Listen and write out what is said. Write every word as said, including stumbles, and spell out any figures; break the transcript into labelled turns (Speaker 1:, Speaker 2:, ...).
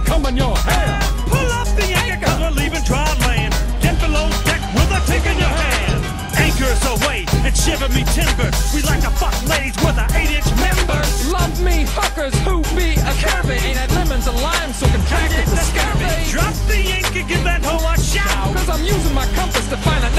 Speaker 1: combing your hair.
Speaker 2: Pull up the anchor, cause we're leaving dry land. Get below deck with a tick in your hand. Anchors away and shiver me timber. We like to fuck ladies with our eight-inch members.
Speaker 1: Love me hookers who be a curvy. Ain't had lemons and limes so contracted the scurvy.
Speaker 2: Drop the anchor, give that hoe a shout.
Speaker 1: Cause I'm using my compass to find a